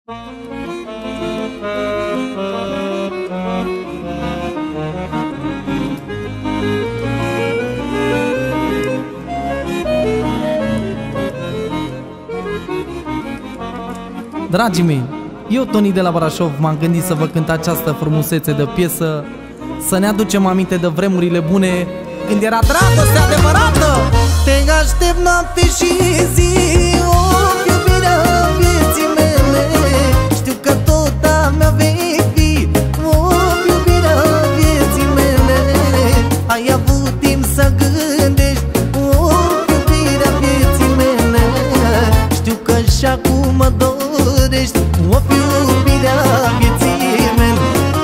Dragii mei, eu, Toni de la Brașov, m-am gândit să vă cânt această frumusețe de piesă, să ne aducem aminte de vremurile bune, când era dragoste adevărată. Te aștept noapte și zi, o iubirea vieții mele. Știu că tot a mea vei fi, o iubirea vieții mele. Ai avut timp să gândești, o iubirea vieții mele. Știu că și acum mă dorești, o iubirea vieții mele.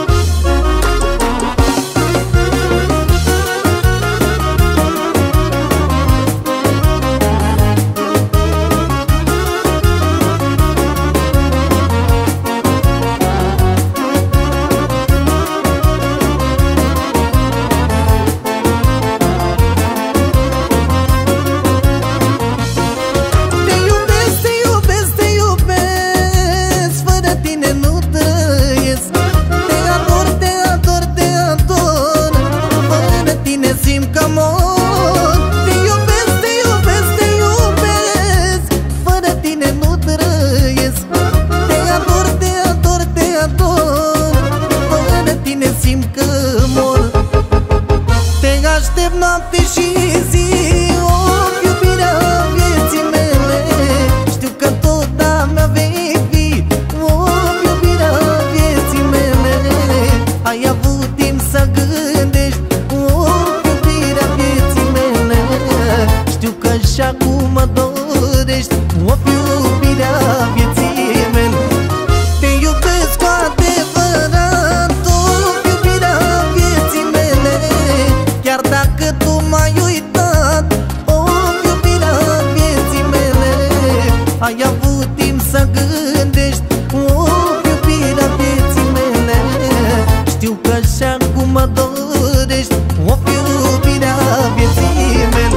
Noapte și zi, o iubirea vieții mele. Știu că tot a mea vei fi, o iubirea vieții mele. Ai avut timp să gândești, o iubirea vieții mele. Știu că și acum mă dorești, o iubirea vieții mele. Te iubesc cu adevărat, o iubirea vieții mele. Chiar dacă tu m-ai uitat, o iubirea vieții mele. Ai avut timp să gândești, o iubirea vieții mele. Știu că și acum mă dorești, o iubirea vieții mele.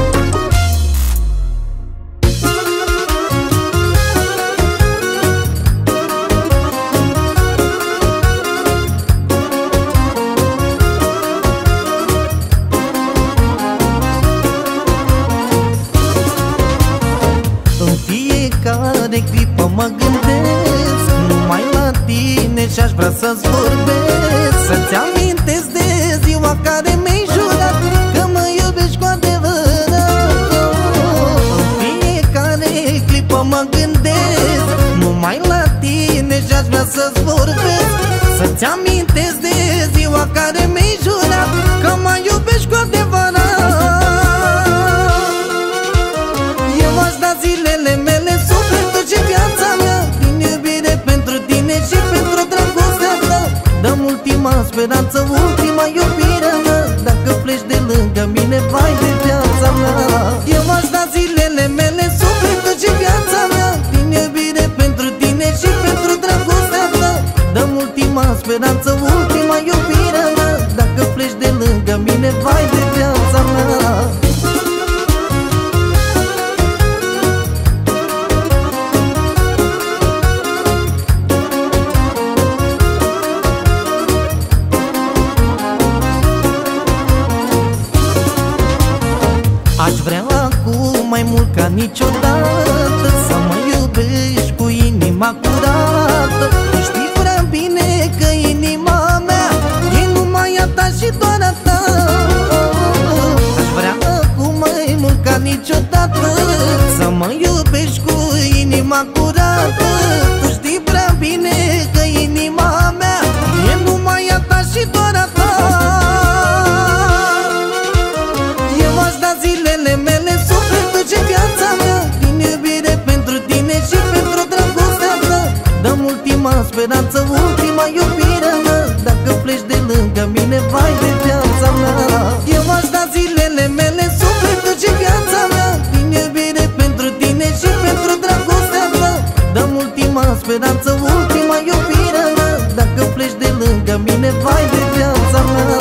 Fiecare clipă mă gândesc numai la tine și-aș vrea să-ți vorbesc, să-ți amintesc de ziua care mi-ai jurat că mă iubești cu adevărat. Fiecare clipă mă gândesc numai la tine și-aș vrea să-ți vorbesc, să-ți amintesc de ziua care mi-ai jurat că mă iubești cu adevărat. Eu aș da zilele mele, sufletul și viața mea din iubire pentru tine și pentru dragostea ta. Dăm ultima speranță, ultima iubirea mea. Dacă pleci de lângă mine, vai de viața mea. Eu aș da zilele mele, sufletul și viața mea din iubire pentru tine și pentru dragostea ta. Dăm ultima speranță, ultima iubirea mea. Dacă pleci de lângă mine, vai de viața mea. Aș vrea acum mai mult ca niciodată să mă iubești cu inima curată. Tu știi prea bine că inima mea e numai a ta și doar a ta. Aș vrea acum mai mult ca niciodată să mă iubești cu inima curată. Tu știi prea bine că inima mea e numai a ta și doar a ta. Eu aș da zilele mele, sufletul și viața mea din iubire pentru tine și pentru dragostea ta. Dăm ultima speranță, ultima iubirea mea. Dacă pleci de lângă mine, vai de viața mea. Eu aș da zilele mele, sufletul și viața mea din iubire pentru tine și pentru dragostea ta. Dăm ultima speranță, ultima iubirea mea. Dacă pleci de lângă mine, vai de viața mea.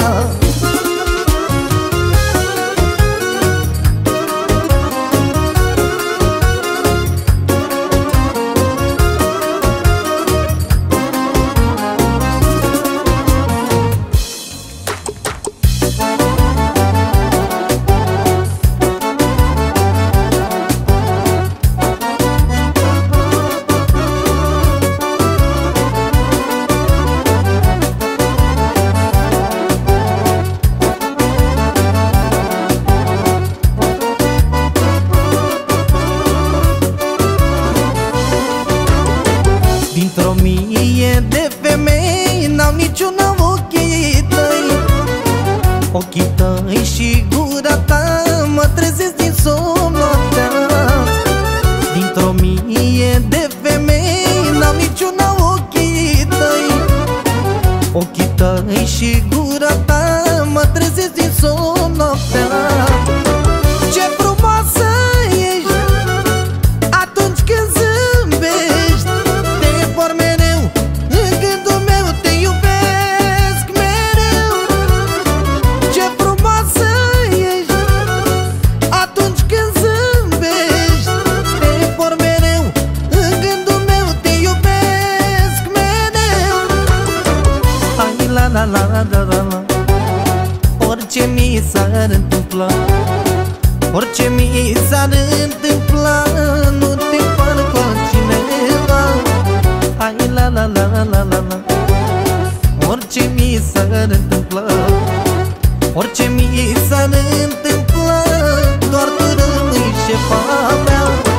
Dintr-o mie de femei n-au niciuna ochii tăi. Ochii tăi și gura ta mă trezesc din somn noaptea. Dintr-o mie de femei n-au niciuna ochii tăi. Ochii tăi și gura ta mă trezesc din somn noaptea. Ce frumoasă ești atunci când zâmbești, te por mereu în gândul meu, te iubesc mereu. Ce frumoasă ești atunci când zâmbești, te por mereu în gândul meu, te iubesc mereu. Ai la la la la la la. Orice mi s-ar întâmpla, orice mi s-ar întâmpla, nu te par cu altcineva. Hai la la la la la la. Orice mi s-ar întâmpla, orice mi s-ar întâmpla, doar tu rămâi șefa mea.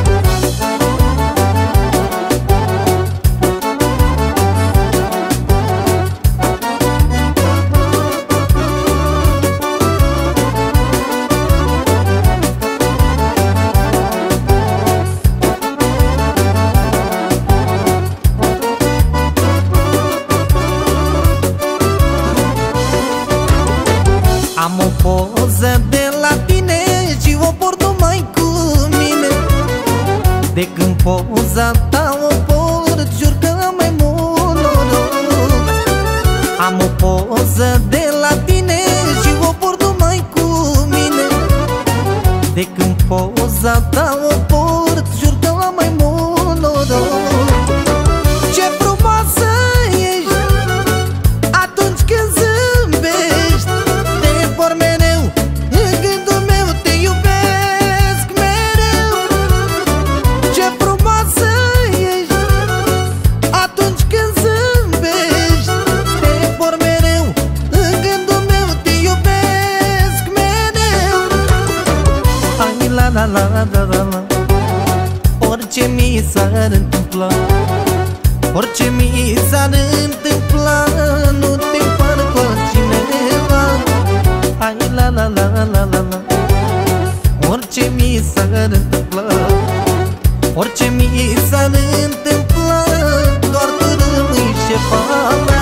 Am o poză de la tine și o port numai cu mine. De când poza ta o port, jur că am mai mult noroc. Am o poză de la tine și o port numai cu mine. De când poza ta o port, jur că am mai mult noroc. Ce frumoasă ești atunci când zâmbești, te por mereu în gândul meu, te iubesc mereu. Ce frumoasă ești atunci când zâmbești, te por mereu în gândul meu, te iubesc mereu. Hai la la la la la la. Orice mi s-ar întâmpla, orice mi s-ar întâmpla, nu te par cu altcineva. Hai la la la la la la. Orice mi s-ar întâmpla, orice mi s-ar întâmpla, doar tu rămâi șefa mea.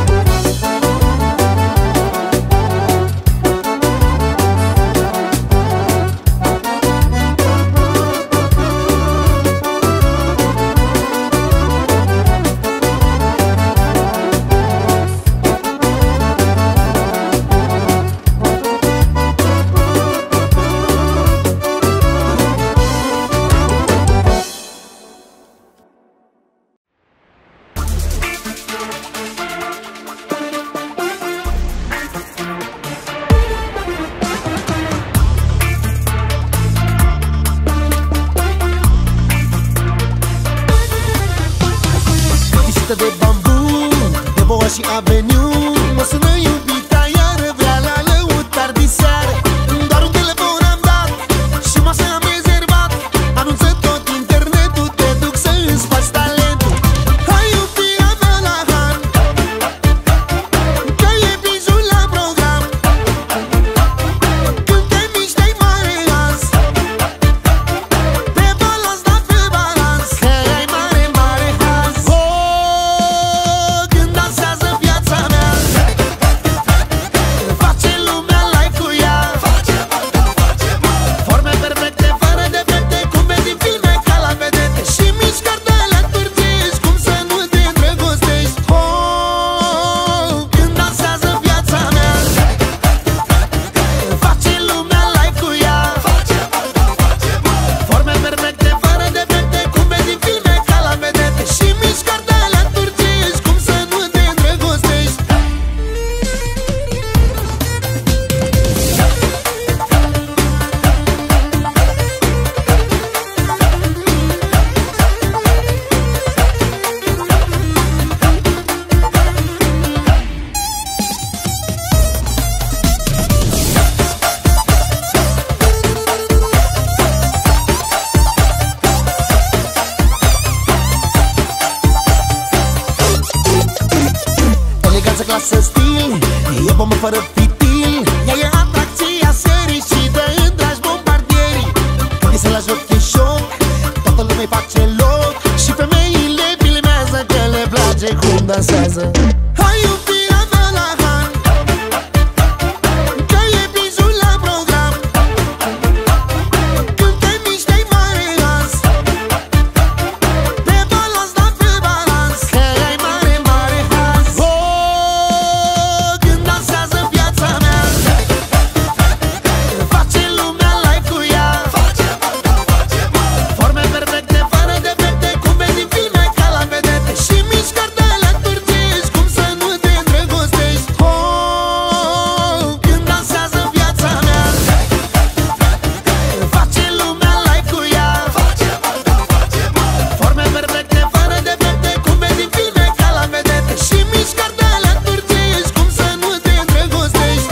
De bambu, de boa și aveniu, mă sună iubita iară, vrea la lăutar diseară. Doar un telefon am dat și masa am rezervat. Anunță tot internetul, te duc să îți faci talentul. Hai iubirea mea la han, că e bizul la program. Când te miști ai mare azi, pe balans, da pe balans, că ai mare, mare haz. Când dansează viața mea, fără fitil. Ea e atracția serii și dă în dragi bombardieri. Când e să la joc e șoc, toată lumea-i face loc și femeile filmează că le place cum dansează. Hai iubirea mea la han, că e bizul la program. Când te miști ai mare dans, pe balans, da pe balans, că ai mare, mare dans. Oh, când dansează viața mea, face lumea like cu ea. Forme perfecte, fără defecte, cum vezi în filme ca la vedete. Și mișcări de la turcești, cum să nu te îndrăgostești. Oh, când dansează viața mea, face lumea like cu ea. Forme perfecte, fără defecte, cum vezi în filme ca la vedete. Și mișcări de la turcești, cum să nu te îndrăgostești.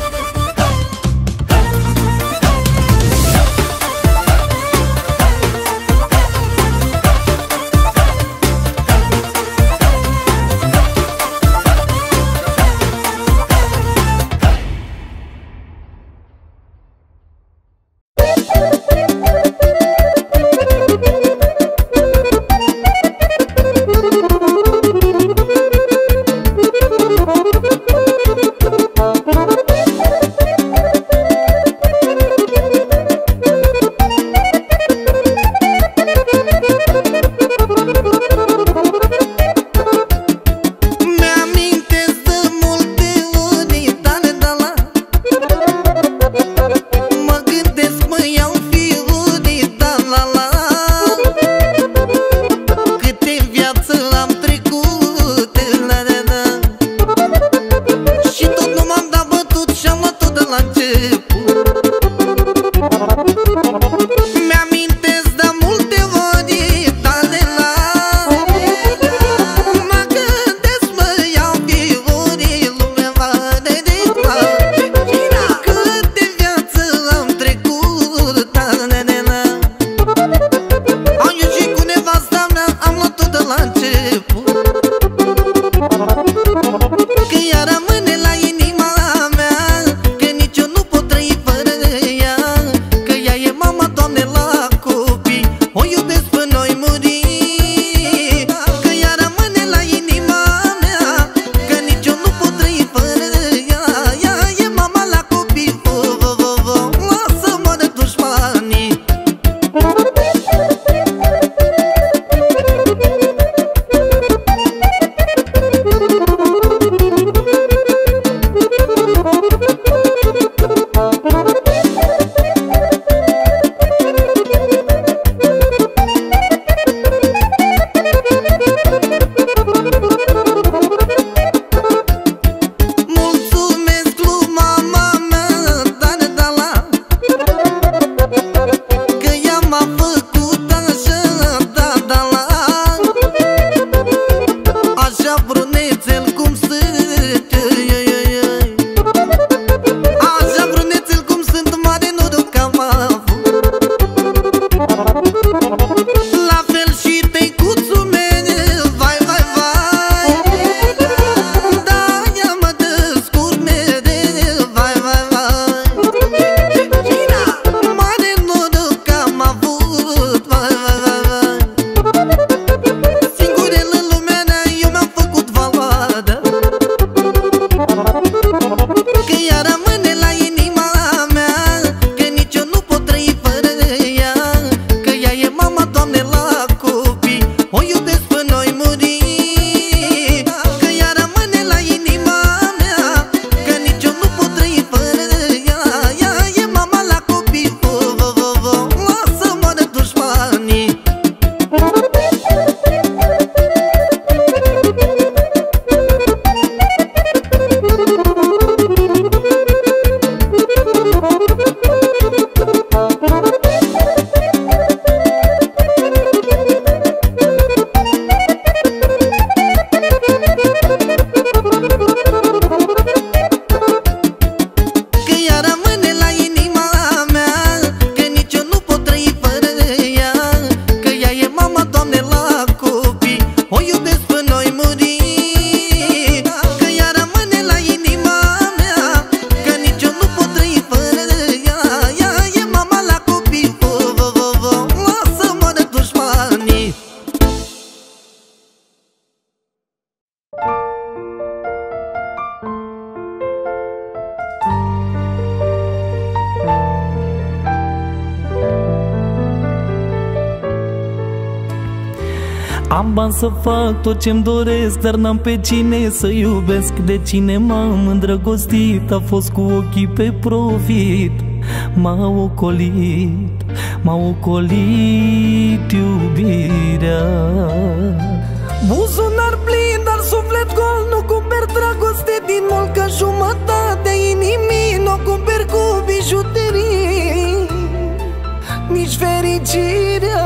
Mi-amintesc de multe ori, tare de la. Mă gândesc, mă iau fiuri, da la la. Câte viață am trecut, la la la. Și tot nu m-am dat bătut și-am luat-o de la început. Mi-amintesc de multe ori, tare la. Mă gândesc, mă iau fiuri, lumea va dedica. Câte viață am trecut, tare la. Am ieșit cu nevasta mea, am luat-o de la început. Că ea rămâne la inima mea, că nici eu nu pot trăi fără ea. Că ea e mama, Doamne, la copii, o iubesc până noi muri. Că ea rămâne la inima mea, că nici eu nu pot trăi fără ea. Ea e mama la copii, lasă moară dușmanii. Mulțumesc lui mama mea, tare de la. Că ea m-a făcut așa, da, da la. Așa brunețel cum sunt, așa brunețel cum sunt, mare noroc am avut. La fel și tăicuțul meu, vai, vai, vai. Da, ea mă descurc mereu, vai, vai, vai. Mare noroc am avut, vai, vai, vai, vai. Singurel în lumea mea, eu mi-am făcut val, Am bani să fac tot ce-mi doresc, dar n-am pe cine să iubesc. De cine m-am îndrăgostit a fost cu ochii pe profit. M-a ocolit iubirea. Buzunar plin, dar suflet gol, nu cumperi dragoste din mult, că jumătatea inimii nu cumperi cu bijuterii, nici fericirea.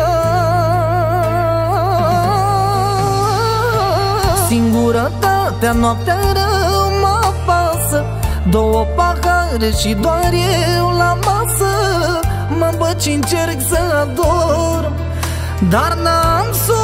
Singurătatea, noaptea rău mă apasă, două pahare și doar eu la masă. Mă băci, încerc să adorm, dar n-am somn.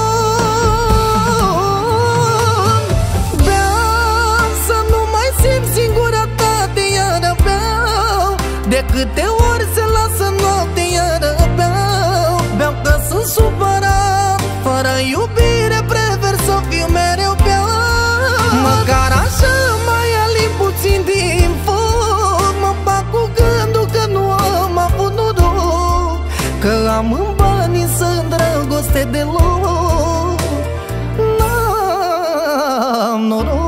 Beau să nu mai simt singurătate, iară beau. De câte ori se lasă noapte, iară beau. Beau că sunt supărat, fără iubire prefer să fiu mereu beau. Măcar așa mai alim puțin din foc. Mă bag cu gândul că nu am avut noroc, că am în bani să îndrăgoste deloc. N-am noroc.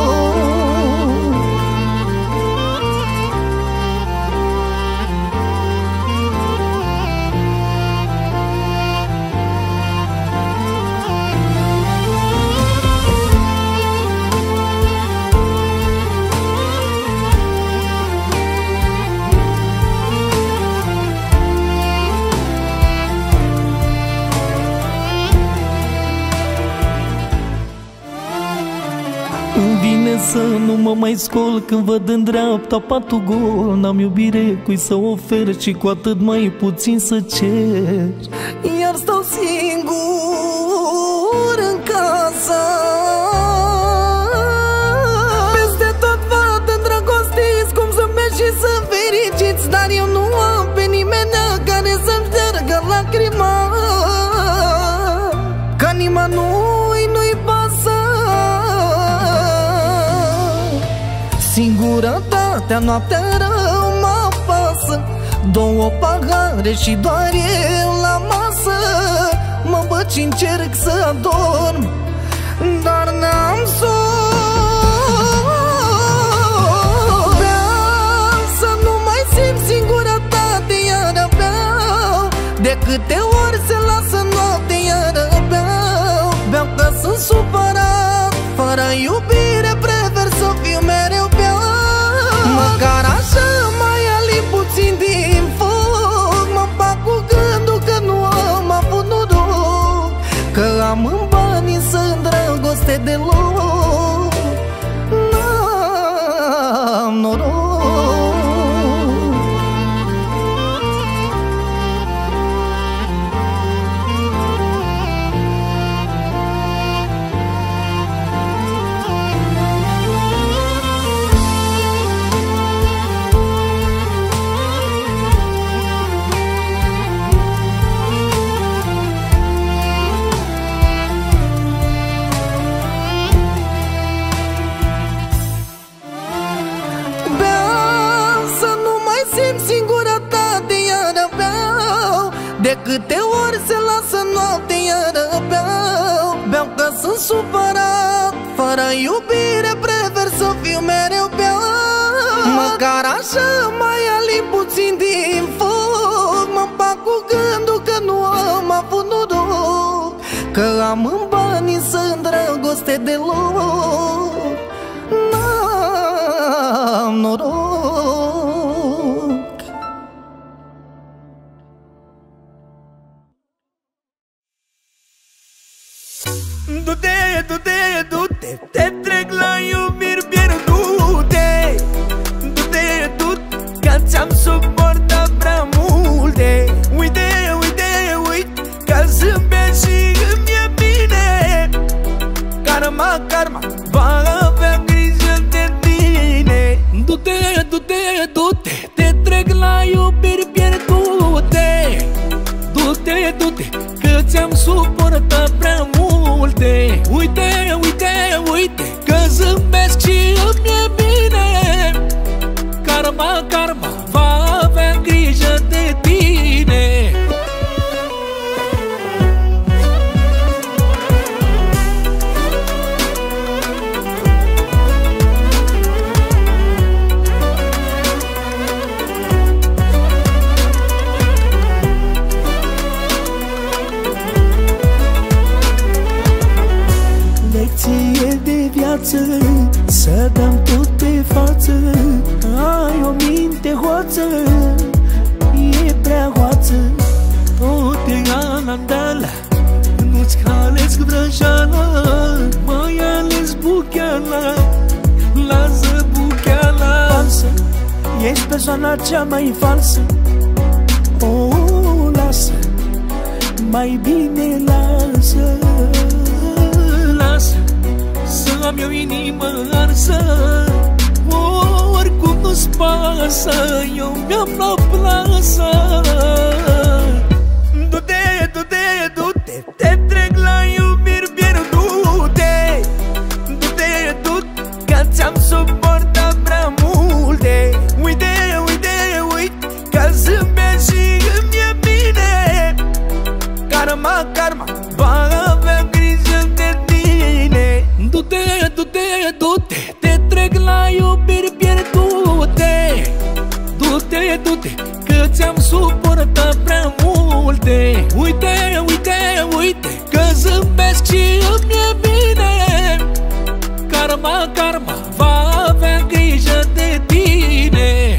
Îmi vine să nu mă mai scol când văd în dreapta patul gol. N-am iubire cui să ofer și cu atât mai puțin să cer. Iar stau singur în casă, peste tot văd îndrăgostiți cum zâmbesc și sunt fericiți, dar eu nu am pe nimeni care să-mi ștergă lacrima, că nimănui nu-i pasă. Singurătatea, noaptea rău mă apasă, două pahare și doar eu la masă. Mă băci, încerc să adorm, dar n-am somn. Beau să nu mai simt singurătate, iară beau. De câte ori se lasă noapte, iară beau. Beau că sunt supărat, fără iubire prefer să fiu mereu beau. Măcar așa mai alim puțin din foc. Mă bag cu gândul că nu am avut noroc, că am în bani să îndrăgoste deloc. N-am noroc. De câte ori se lasă noapte, iară beau. Beau că sunt supărat, fără iubire prefer să fiu mereu beau. Măcar așa mai alim puțin din foc. Mă bag cu gândul că nu am avut noroc, că am în bani să îndrăgoste deloc. N-am noroc. Du-te, du-te, du-te, te trec la iubiri pierdute. Du-te, du-te, că ți-am suportat prea multe. Uite, uite, uite, că zâmbesc și îmi e bine. Karma, karma, va avea grijă de tine. Du-te, du-te, du-te, te trec la iubiri pierdute. Du-te, du-te, că ți-am suportat prea multe. Uite, uite, uite, că zâmbesc și îmi e bine. Karma, karma, va avea grijă de tine. lecție de viață, să dăm tot pe față. Ai o minte hoață, e prea hoață, tot e alandala. Nu-ți halesc vrăjeala, mai ales bucheala. Lasă bucheala. Falsă, ești persoana cea mai falsă. Oh, lasă, mai bine lasă. Lasă, să am eu inimă arsă. Oricum nu-ți pasă, eu mi-am luat plasă. Du-te, du-te, du-te, te trec la iubiri pierdute. Du-te, du-te, că ți-am suportat prea multe. Uite, uite, uite, că zâmbesc și îmi e bine. Karma, karma, va avea grijă de tine. Du-te, du-te, du-te, te trec la iubiri pierdute. Du-te, du-te, că ți-am suportat prea multe. Uite, uite, uite, că zâmbesc și îmi e bine. Karma, karma, va avea grijă de tine.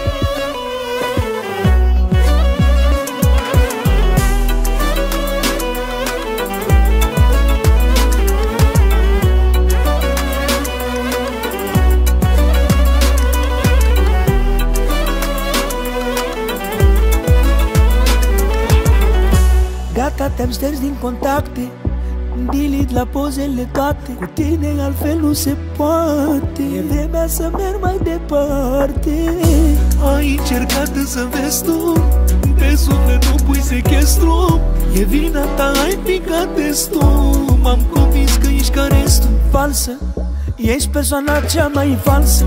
Gata, te-am șters din contacte, delete la pozele toate. Cu tine altfel nu se poate, e vremea să merg mai departe. Ai încercat să vezi tu, pe suflet nu pui sechestru. E vina ta, ai picat destul. M-am convins că ești ca restul. Falsă, ești persoana cea mai falsă.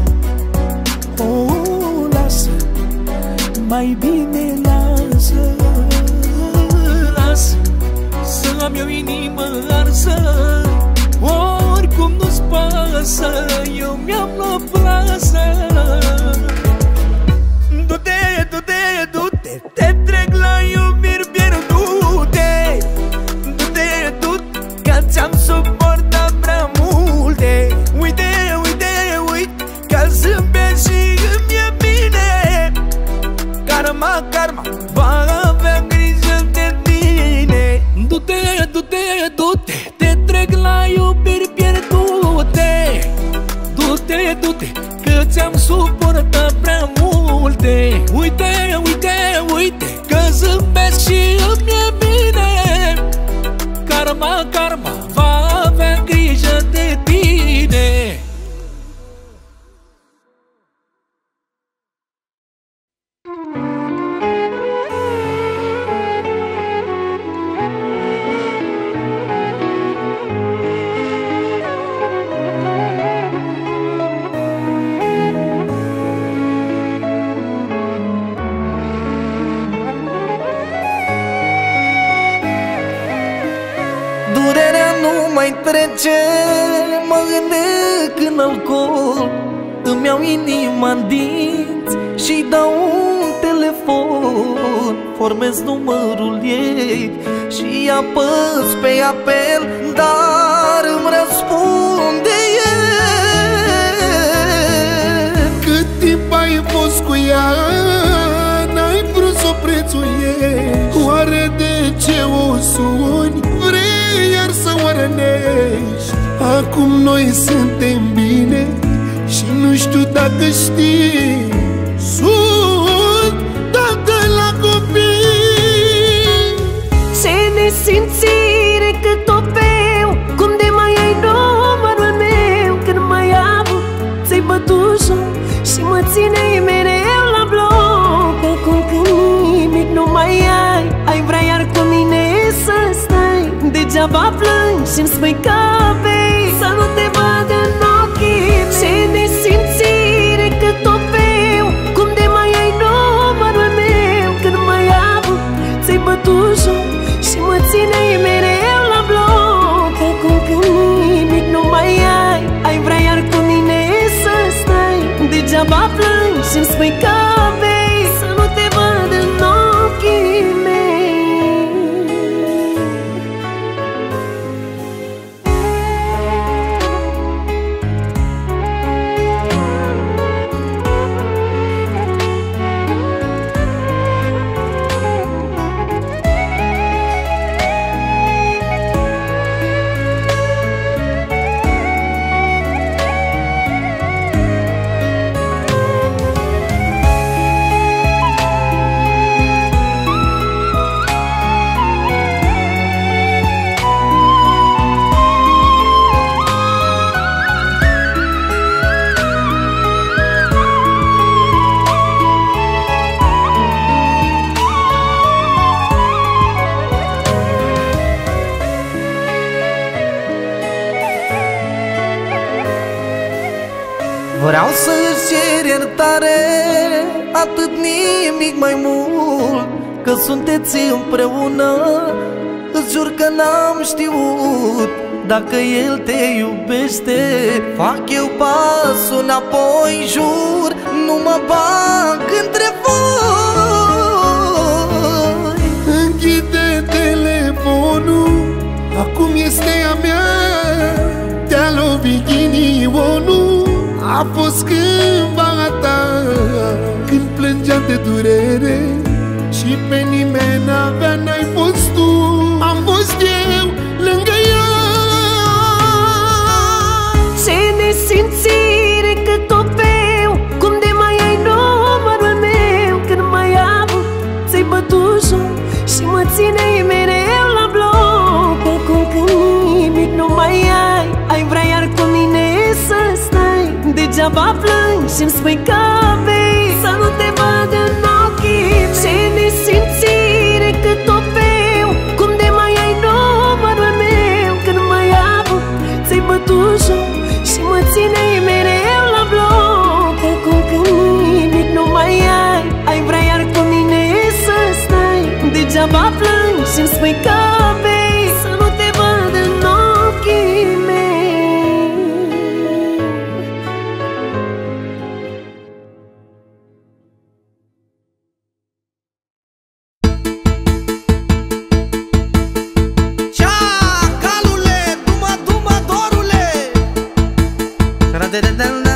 Oh, lasă, mai bine lasă. Lasă, să am eu inimă arsă. Oricum nu-ți pasă, eu mi-am luat plasă. Du-te, du-te, du-te, te trec la iubiri pierdute. Du-te, du-te, că ți-am suportat prea multe. Uite, uite, uite, că zâmbesc și îmi e bine. Karma, karma, va avea grijă de tine. Du-te, du-te, du-te, te trec la iubiri pierdute. Du-te, du-te, că ți-am suportat prea multe. Uite, uite, uite, că zâmbesc și îmi e bine. Karma, karma, va avea grijă de tine. Durerea nu mai trece, mă gândesc în alcool. Îmi iau inima-n dinți și dau un telefon. Formez numărul ei și apăs pe apel, dar îmi răspunde el. Cât timp ai fost cu ea, n-ai vrut să o prețuiești. Oare de ce o suni? Vrei iar să o rănești? Acum noi suntem bine și nu știu dacă știi, sunt tată la copii. Ce nesimțire cât o beau, cum de mai ai numărul meu. Când mai am, ți-ai bătut joc și mă țineai mereu la bloc. Acum când nimic nu mai ai, ai vrea iar cu mine să stai. Degeaba plângi și-mi spui că bei, să nu te văd în ochii mei. Ce nesimțire cât o beau, cum de mai ai numărul meu. Când mai am, ți-ai bătut joc și mă țineai mereu la bloc. Acum când nimic nu mai ai, ai vrea iar cu mine să stai. Degeaba plângi și-mi spui că bei, să nu te văd în ochii mei. Vreau să-ți cer iertare, atât, nimic mai mult, că sunteți împreună. Îți jur că n-am știut dacă el te iubește. Fac eu pasul înapoi, jur, nu mă bag între voi. Închide telefonul, acum este a mea. Te-a lovit ghinionul, a fost cândva a ta, când plângeam de durere și pe nimeni n-avea, n-ai fost tu, am fost eu lângă ea. Ce nesimțire că topeu, cum de mai ai numărul meu, când mai am, ți-ai bătut joc și mă țineai mereu la bloc. Acum când nimic nu mai ai, ai vrea iar cu mine să stai. Degeaba plângi și-mi spui că vei să nu te văd în ochii mei. Ce nesimțire că topeu, cum de mai ai numărul meu, când mai am, ți-ai bătut joc și mă țineai mereu la bloc. Acum când nimic nu mai ai, ai vrea iar cu mine să stai. Degeaba plângi și-mi spui că vei să nu te văd în ochii mei. Ceacalule, duma, duma, dorule.